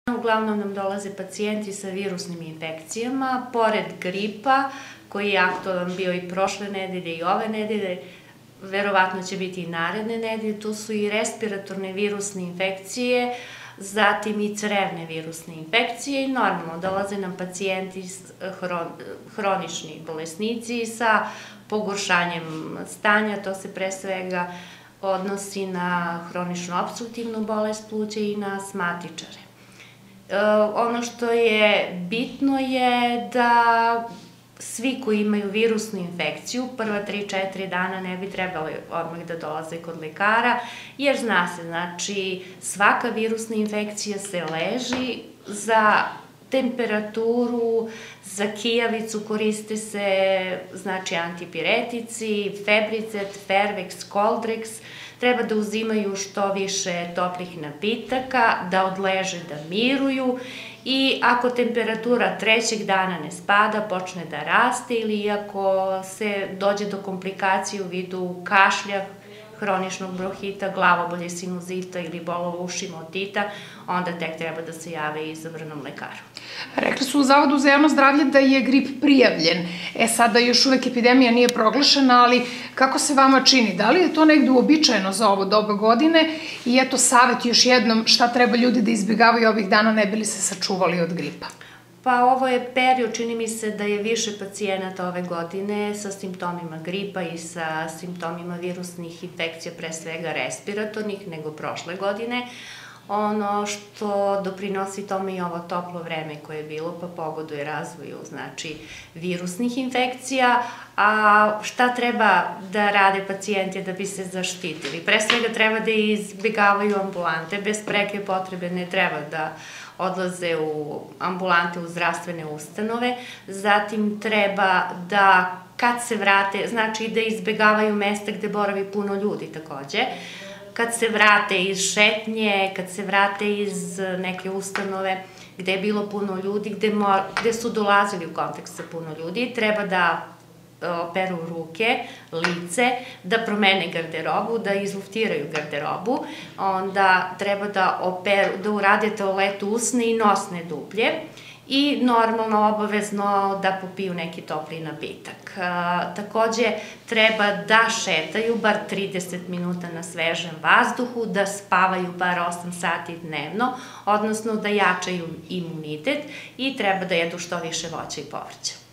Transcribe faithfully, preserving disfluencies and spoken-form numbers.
Uglavnom nam dolaze pacijenti sa virusnim infekcijama, pored gripa, koji je aktualan bio i prošle nedelje i ove nedelje, verovatno će biti i naredne nedelje, tu su i respiratorne virusne infekcije, zatim i crevne virusne infekcije i normalno dolaze nam pacijenti, hronični bolesnici sa pogoršanjem stanja, to se pre svega odnosi na hroničnu opstruktivnu bolest pluća i na asmatičare. Ono što je bitno je da svi koji imaju virusnu infekciju prva tri do četiri dana ne bi trebali odmah da dolaze kod lekara, jer zna se, znači svaka virusna infekcija se leži za temperaturu, za kijavicu koriste se znači antipiretici, Febricet, Fervex, Coldrex, treba da uzimaju što više toplih napitaka, da odleže, da miruju i ako temperatura trećeg dana ne spada, počne da raste ili ako se dođe do komplikacije u vidu kašlja, hroničnog bronhita, glavobolje, sinuzita ili bolova u ušima, otita, onda tek treba da se jave izabranom lekaru. Rekli su u Zavodu za javno zdravlje da je grip prijavljen. E sada još uvek epidemija nije proglašena, ali kako se vama čini? Da li je to negde uobičajeno za ovo doba godine? I eto savjet još jednom šta treba ljudi da izbjegavaju ovih dana ne bi li se sačuvali od gripa? Pa ovo je period, čini mi se da je više pacijenata ove godine sa simptomima gripa i sa simptomima virusnih infekcija, pre svega respiratornih, nego prošle godine. Ono što doprinosi tome i ovo toplo vreme koje je bilo, pa pogoduje razvoju, znači, virusnih infekcija. A šta treba da rade pacijenti da bi se zaštitili? Pre svega treba da izbjegavaju ambulante, bez preke potrebe ne treba da odlaze u ambulante, u zdravstvene ustanove. Zatim treba da kad se vrate, znači da izbjegavaju mesta gde boravi puno ljudi takođe. Kad se vrate iz šetnje, kad se vrate iz neke ustanove gde je bilo puno ljudi, gde su dolazili u kontakt sa puno ljudi, treba da operu ruke, lice, da promene garderobu, da izluftiraju garderobu, onda treba da urade toaletu usne i nosne dublje i normalno obavezno da popiju neki topli napitak. Takođe treba da šetaju bar trideset minuta na svežem vazduhu, da spavaju bar osam sati dnevno, odnosno da jačaju imunitet i treba da jedu što više voća i povrća.